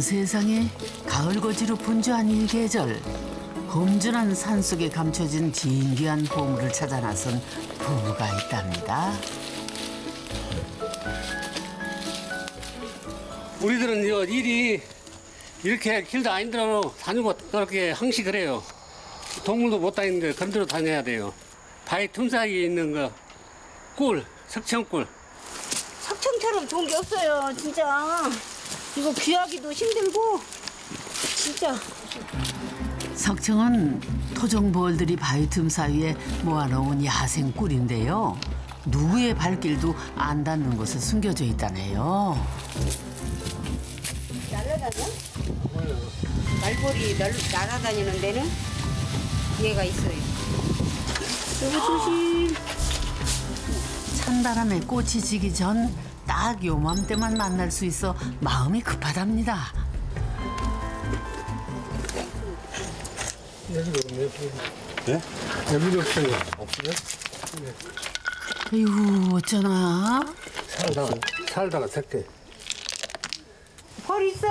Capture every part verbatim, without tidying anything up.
세상에 가을거지로 분주한 이 계절. 험준한 산속에 감춰진 진귀한 보물을 찾아 나선 부부가 있답니다. 우리들은 요 일이 이렇게 길도 아닌데로 다니고 그렇게 항시 그래요. 동물도 못 다니는데 그런 데로 다녀야 돼요. 바위 틈 사이에 있는 거 꿀, 석청꿀. 석청처럼 좋은 게 없어요, 진짜. 이거 귀하기도 힘들고, 진짜. 석청은 토종벌들이 바위 틈 사이에 모아놓은 야생 꿀인데요. 누구의 발길도 안 닿는 곳에 숨겨져 있다네요. 날아다녀? 말벌이 날, 날아다니는 데는 얘가 있어요. 여보 조심. 찬바람에 꽃이 지기 전 딱 요맘때만 만날 수 있어 마음이 급하답니다. 네? 여기도 없어요. 없어요? 아이고 어쩌나. 살다가, 살다가 새끼. 벌 있어?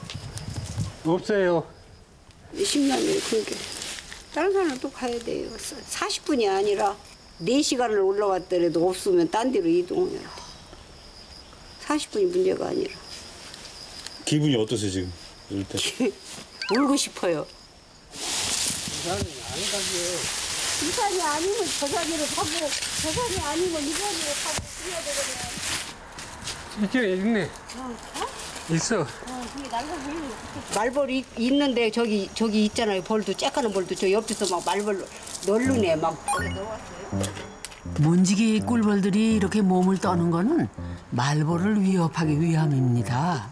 없어요. 십 년을 그렇게. 다른 사람은 또 가야 돼요. 사십 분이 아니라 네 시간을 올라왔더라도 없으면 딴 데로 이동해야 돼. 사십 분이 문제가 아니라. 기분이 어떠세요 지금? 이럴 때? 울고 싶어요. 부산이 안 가게. 이 산이 아니면 저 산으로 가고 저 산이 아니면 이 산으로 가고 그래야 되거든요. 이게 있네. 어? 어? 있어. 어, 그게 날벌이 말벌이 있는데 저기 저기 있잖아요. 벌도 쬐까는 벌도 저 옆에서 막 말벌 널르네 막 거기 넣었어요. 문지기 꿀벌들이 이렇게 몸을 떠는 거는 말벌을 위협하기 위함입니다.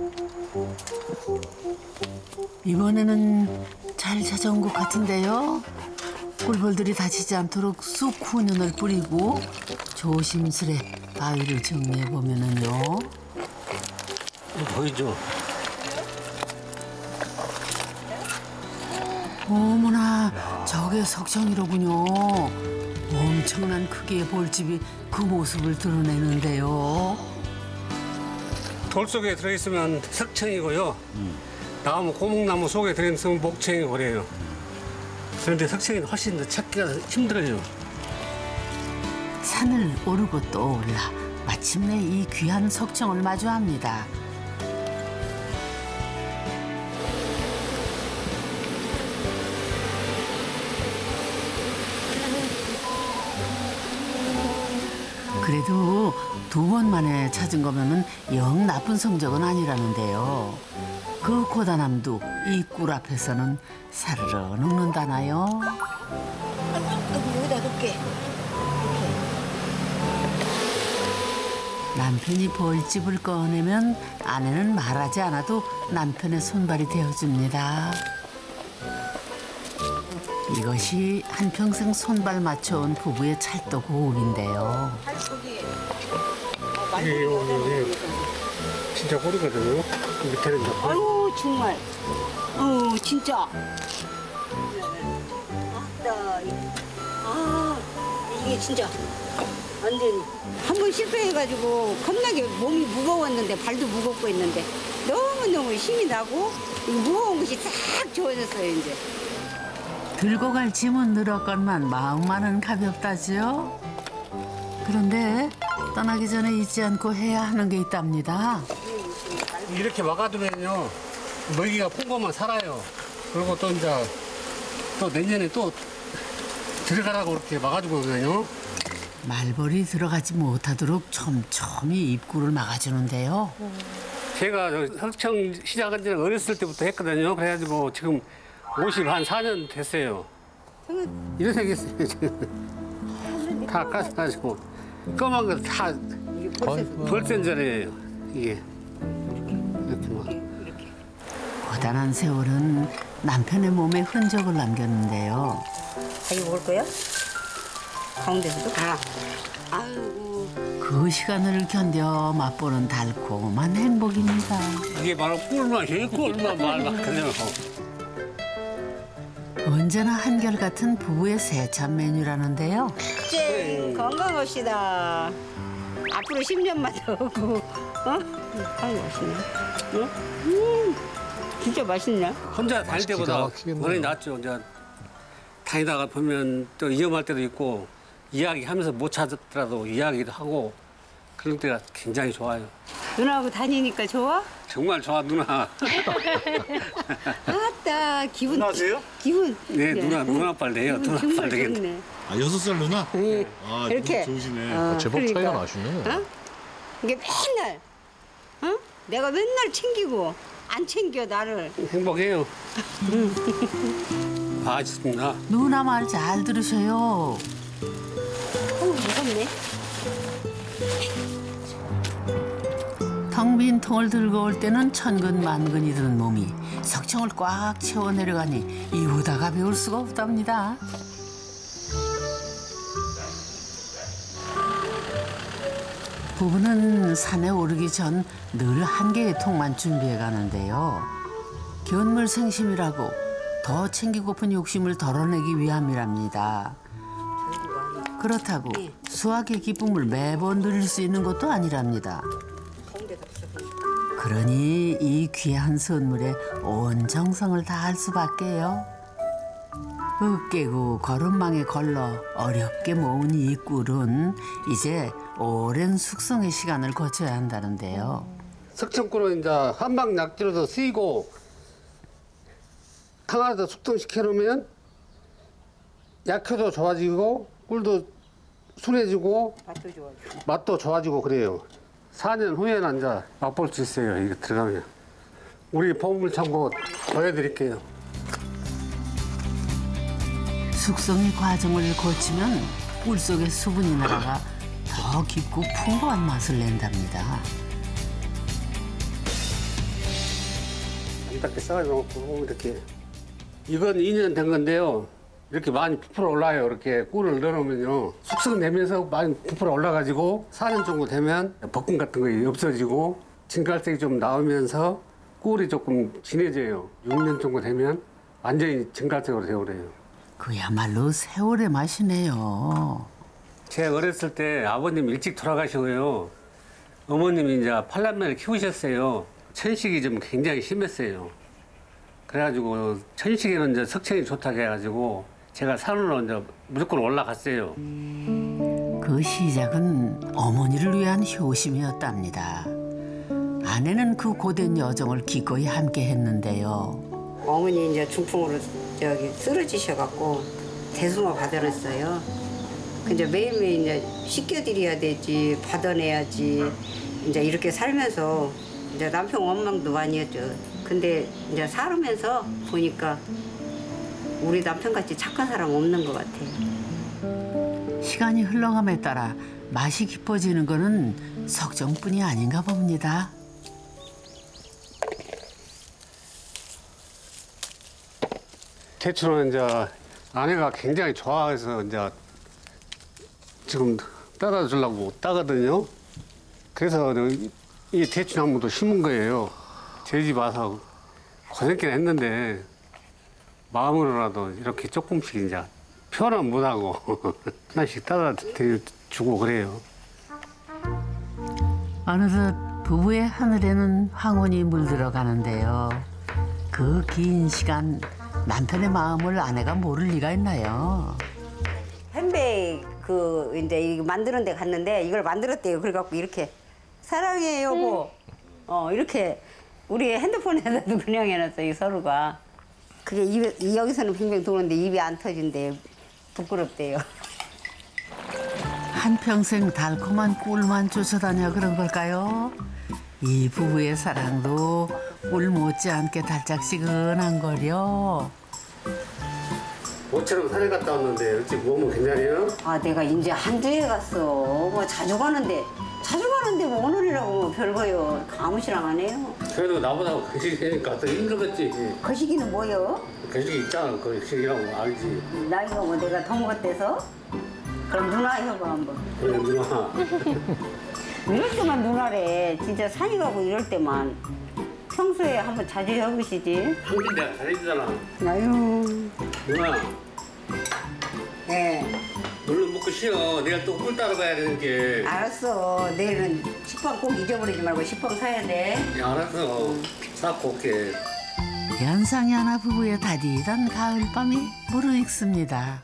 이번에는 잘 찾아온 것 같은데요. 꿀벌들이 다치지 않도록 쑥 훈연을 뿌리고 조심스레 바위를 정리해 보면은요. 보이죠? 어머나, 저게 석청이로군요. 엄청난 크기의 벌집이 그 모습을 드러내는데요. 돌 속에 들어있으면 석청이고요. 음. 나무, 고목나무 속에 들어있으면 목청이 그래요. 그런데 석청이 훨씬 더 찾기가 힘들어요. 산을 오르고 또 올라 마침내 이 귀한 석청을 마주합니다. 그래도 두 번 만에 찾은 거면은 영 나쁜 성적은 아니라는데요. 그 고단함도 이 꿀 앞에서는 사르르 녹는다나요? 여기다 놓게. 남편이 벌집을 꺼내면 아내는 말하지 않아도 남편의 손발이 되어줍니다. 이것이 한평생 손발 맞춰온 부부의 찰떡 호흡인데요. 이게 여기 진짜 꿀이거든요. 밑에는 이제 꿀. 아유 정말. 어 진짜. 아 이게 진짜 완전 한 번 실패해가지고 겁나게 몸이 무거웠는데 발도 무겁고 있는데 너무 너무 힘이 나고 이 무거운 것이 싹 좋아졌어요 이제. 들고 갈 짐은 늘었건만 마음만은 가볍다지요. 그런데 떠나기 전에 잊지 않고 해야 하는 게 있답니다. 이렇게 막아두면요 먹이가 풍부하면 살아요. 그리고 또 이제 또 내년에 또 들어가라고 이렇게 막아주거든요. 말벌이 들어가지 못하도록 촘촘히 입구를 막아주는데요. 제가 석청 시작한 지는 어렸을 때부터 했거든요. 그래가지고 지금 오십사 년 됐어요. 이런 색이 있어요. 지금. 다 까서가지고 검은 거 다 벌센절이에요. 이게 이렇게 막. 고단한 세월은 남편의 몸에 흔적을 남겼는데요. 자기 먹을 거야? 가운데서도? 아. 아이고. 그 시간을 견뎌 맛보는 달콤한 행복입니다. 이게 바로 꿀맛이에요. 꿀맛 말만 그냥. 언제나 한결같은 부부의 세찬 메뉴라는데요. 이제 건강합시다. 앞으로 십 년만 더 오고 어? 아유, 맛있네. 응? 음, 진짜 맛있네. 혼자 다닐 기가 때보다 막히겠네요. 많이 낫죠. 이제 다니다가 보면 또 위험할 때도 있고 이야기하면서 못 찾았더라도 이야기도 하고 그런 때가 굉장히 좋아요. 누나하고 다니니까 좋아? 정말 좋아 누나. 아따, 기분. 누나세요? 기분. 네 누나 누나빨 돼요. 기분 정말 누나빨 되겠네. 좋네. 아 여섯 살 누나? 예. 아 이렇게. 너무 좋으시네. 어, 제법 그러니까. 차이가 나시네. 어? 이게 맨날, 어? 내가 맨날 챙기고 안 챙겨 나를. 행복해요. 맛있습니다. 누나 말 잘 들으셔요. 어, 무섭네. 텅 빈 통을 들고 올 때는 천근만근이 드는 몸이 석청을 꽉 채워 내려가니 이보다 가벼울 수가 없답니다. 부부는 산에 오르기 전 늘 한 개의 통만 준비해 가는데요. 견물 생심이라고 더 챙기고픈 욕심을 덜어내기 위함이랍니다. 그렇다고 수확의 기쁨을 매번 누릴 수 있는 것도 아니랍니다. 그러니 이 귀한 선물에 온 정성을 다할 수밖에요. 으깨고 거름망에 걸러 어렵게 모은 이 꿀은 이제 오랜 숙성의 시간을 거쳐야 한다는데요. 석청꿀은 이제 한방 약재로도 쓰이고 항아리에다 숙성시켜 놓으면 약효도 좋아지고 꿀도 순해지고 맛도 좋아지고. 맛도 좋아지고 그래요. 사 년 후에는 이제 맛볼 수 있어요. 이게 들어가면. 우리 보물창고 보여드릴게요. 숙성의 과정을 거치면 꿀 속의 수분이 날아가 더 깊고 풍부한 맛을 낸답니다. 이렇게 싸가지고 이렇게 이건 이 년 된 건데요. 이렇게 많이 부풀어 올라요. 이렇게 꿀을 넣어놓으면요. 숙성되면서 많이 부풀어 올라가지고 사 년 정도 되면 볶음 같은 거 없어지고 진갈색이 좀 나오면서 꿀이 조금 진해져요. 육 년 정도 되면 완전히 진갈색으로 되어버려요. 그야말로 세월의 맛이네요. 제가 어렸을 때 아버님 일찍 돌아가시고요. 어머님이 이제 팔남매를 키우셨어요. 천식이 좀 굉장히 심했어요. 그래가지고 천식에는 이제 석청이 좋다고 해가지고 제가 산으로 이제 무조건 올라갔어요. 그 시작은 어머니를 위한 효심이었답니다. 아내는 그 고된 여정을 기꺼이 함께 했는데요. 어머니 이제 중풍으로 저기 쓰러지셔갖고 대수모 받아냈어요. 근데 매일매일 이제 씻겨드려야 되지, 받아내야지. 이제 이렇게 살면서 이제 남편 원망도 많이 했죠. 근데 이제 살면서 보니까 우리 남편같이 착한 사람 없는 것 같아요. 시간이 흘러감에 따라 맛이 깊어지는 거는 석정뿐이 아닌가 봅니다. 대추는 이제 아내가 굉장히 좋아해서 이제 지금 따다 주려고 따거든요. 그래서 이 대추나무도 심은 거예요. 제 집 와서 고생긴 했는데 마음으로라도 이렇게 조금씩 이제 표현은 못하고 하나씩 따다 주고 그래요. 어느덧 부부의 하늘에는 황혼이 물들어 가는데요. 그 긴 시간 남편의 마음을 아내가 모를 리가 있나요? 햄베이 그 이제 이거 만드는 데 갔는데 이걸 만들었대요. 그래갖고 이렇게 사랑해 여보. 어 이렇게 우리 핸드폰에다도 그냥 해놨어요. 서로가. 그게 입에 이 여기서는 빙빙 도는데 입이 안 터진대. 부끄럽대요. 한평생 달콤한 꿀만 쫓아다녀 그런 걸까요? 이 부부의 사랑도 꿀 못지않게 달짝지근한 거려. 모처럼 산에 갔다 왔는데 어찌 몸은 괜찮아요? 아 내가 이제 한두 해 갔어. 뭐 자주 가는데 자주 가는데 뭐 오늘이라고 뭐 별거요. 아무시랑 안 해요. 그래도 나보다 거시기니까 더 힘들었지. 거시기는 뭐요? 거시기 있잖아. 거시기라고 알지. 나이가 뭐 내가 더 먹었대서? 그럼 누나 해봐 한번. 그래 누나. 이럴 때만 누나래. 진짜 산에 가고 이럴 때만. 평소에 한번 자주 해보시지. 한길 내가 잘해주잖아. 아유. 누나. 네. 얼른 먹고 쉬어. 내가 또 꿀 따러 가야 되는 게. 알았어. 내일은 식빵 꼭 잊어버리지 말고 식빵 사야 돼. 야, 알았어. 사갖고 올게. 연상이 하나 부부의 다디단 가을밤이 무르익습니다.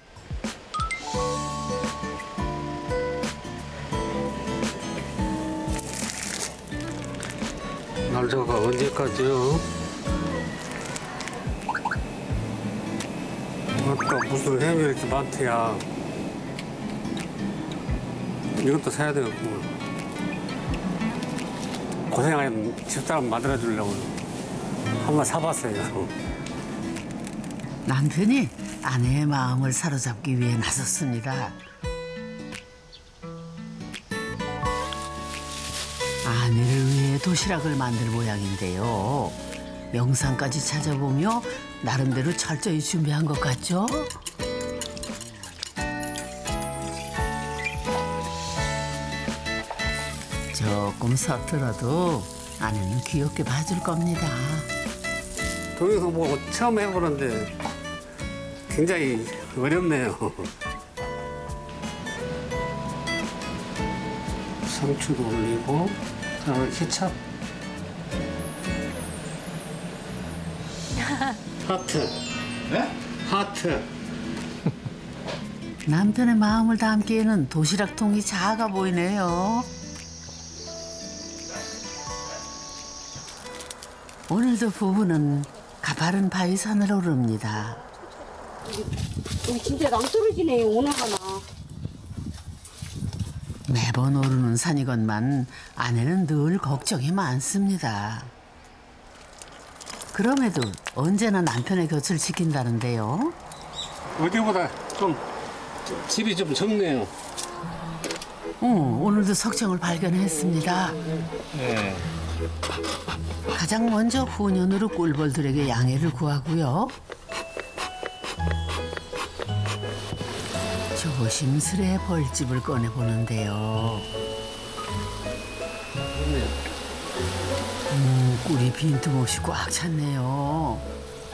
날짜가 언제까지요? 아까 무슨 햄이 이렇게 많대야. 이것도 사야 되겠구만. 고생한 집사람 만들어주려고 한번 사봤어요. 남편이 아내의 마음을 사로잡기 위해 나섰습니다. 아내를 위해 도시락을 만들 모양인데요. 영상까지 찾아보며 나름대로 철저히 준비한 것 같죠? 조금 서툴어도 아내는 귀엽게 봐줄 겁니다. 동영상 보고 처음 해보는데 굉장히 어렵네요. 상추도 올리고, 그다음에 케찹. 하트. 네? 하트. 남편의 마음을 담기에는 도시락통이 작아 보이네요. 오늘도 부부는 가파른 바위 산을 오릅니다. 여기 진짜 낭떠러지네. 오나가나. 매번 오르는 산이건만 아내는 늘 걱정이 많습니다. 그럼에도 언제나 남편의 곁을 지킨다는데요. 어제보다 좀 집이 좀 적네요. 어, 오늘도 석청을 발견했습니다. 네. 가장 먼저 후년으로 꿀벌들에게 양해를 구하고요. 조심스레 벌집을 꺼내보는데요. 음, 꿀이 빈틈없이 꽉 찼네요.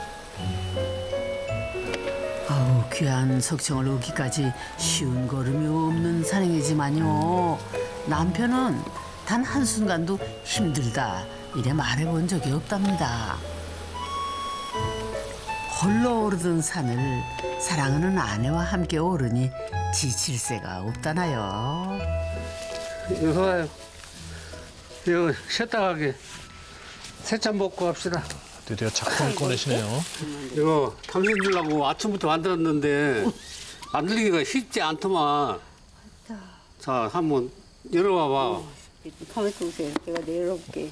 아우, 귀한 석청을 얻기까지 쉬운 걸음이 없는 산행이지만요. 남편은 단 한순간도 힘들다 이래 말해본 적이 없답니다. 홀로 오르던 산을 사랑하는 아내와 함께 오르니 지칠 새가 없다나요. 이거 와요. 이거 쉬었다 가게. 새참 먹고 갑시다. 드디어 작품을 꺼내시네요. 이거 당신 주려고 아침부터 만들었는데 만들기가 쉽지 않더만. 자, 한번 열어봐봐. 가만히 있으세요. 제가 내려볼게.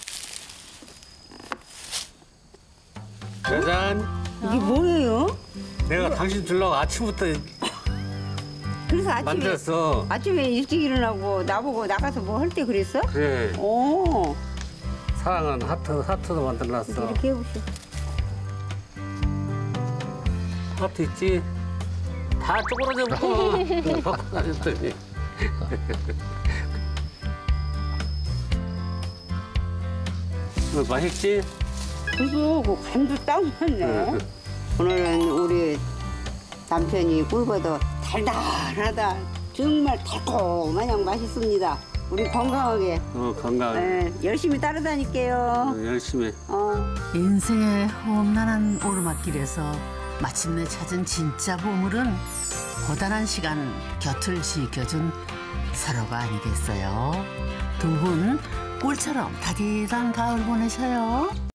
짜잔. 이게 뭐예요? 내가 당신 주려고 아침부터 그래서 아침에 만들었어. 아침에 일찍 일어나고 나보고 나가서 뭐 할 때 그랬어? 그래. 오, 사랑은 하트, 하트도 만들어놨어. 이렇게 해보시오. 하트 있지? 다 쪼그라져 먹고 갖고 다녔더니. 이거 맛있지? 그래서 그 간도 딱 맞네. 오늘은 우리 남편이 꿀보다 달달하다. 정말 달콤마냥 맛있습니다. 우리 건강하게 어, 건강. 네, 열심히 따라다닐게요. 어, 열심히. 어. 인생의 험난한 오르막길에서 마침내 찾은 진짜 보물은 고단한 시간 곁을 지켜준 서로가 아니겠어요. 두 분 꿀처럼 다디단 가을 보내셔요.